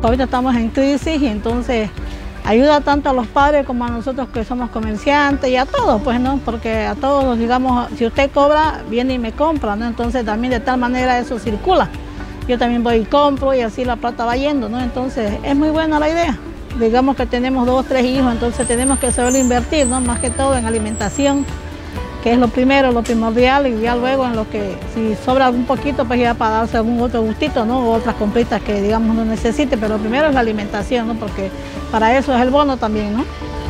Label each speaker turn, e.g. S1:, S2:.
S1: Ahorita estamos en crisis y entonces ayuda tanto a los padres como a nosotros que somos comerciantes y a todos, pues, ¿no? Porque a todos, digamos, si usted cobra, viene y me compra, ¿no? Entonces también de tal manera eso circula. Yo también voy y compro y así la plata va yendo, ¿no? Entonces es muy buena la idea. Digamos que tenemos 2 o 3 hijos, entonces tenemos que saber invertir, ¿no? Más que todo en alimentación, que es lo primero, lo primordial, y ya luego en lo que, si sobra un poquito, pues ya para darse algún otro gustito, ¿no? O otras compritas que, digamos, no necesite, pero lo primero es la alimentación, ¿no? Porque para eso es el bono también, ¿no?